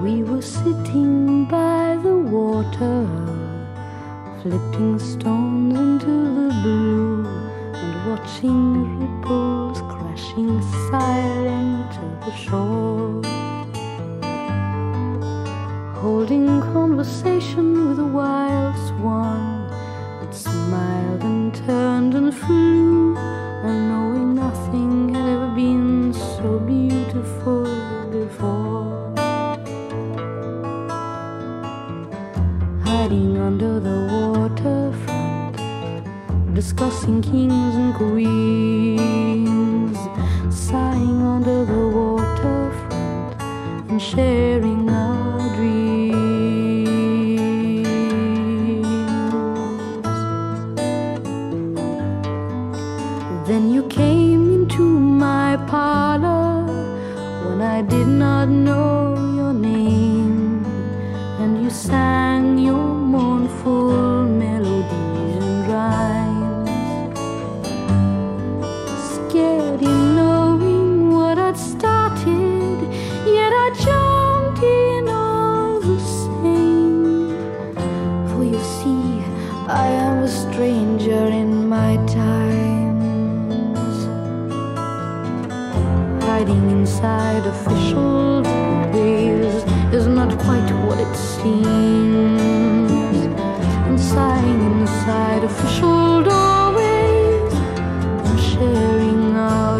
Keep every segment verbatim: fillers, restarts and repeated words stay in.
We were sitting by the water, flipping stones into the blue, and watching ripples crashing silent to the shore, holding conversation with a wild swan that smiled and turned and flew, and knowing nothing had ever been so beautiful before. Hiding under the waterfront, discussing kings and queens, sighing under the waterfront and sharing our dreams. Then you came into my parlor when I did not know your name, and you sang your mournful melodies and rhymes, scared in knowing what I'd started, yet I jumped in all the same. For you see, I am a stranger in my times, hiding inside official ways is not quite what it seems, and sighing inside official doorways and sharing our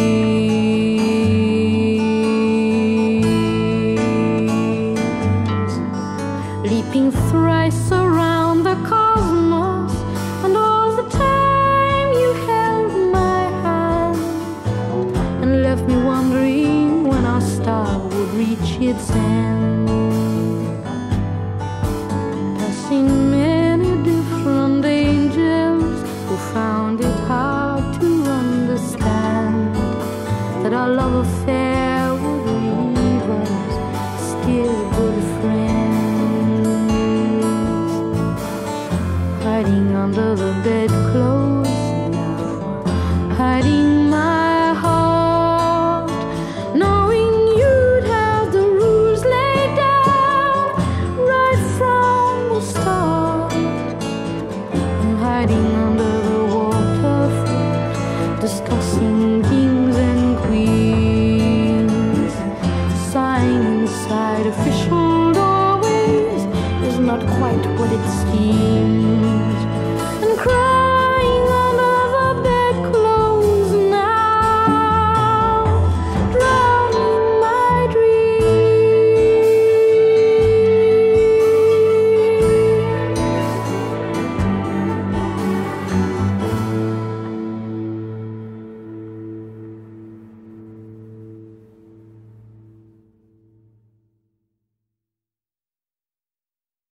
dreams, leaping thrice around the cosmos, and all the time you held my hand and left me wondering when our star would reach its end. Passing many different angels who found it hard to understand that our love affair would leave us still good friends. Hiding under the bedclothes now, hiding my heart, knowing you'd have the rules laid down right from the start, and hiding under the waterfront, discussing kings and queens, sighing inside official doorways is not quite what it seems, and crying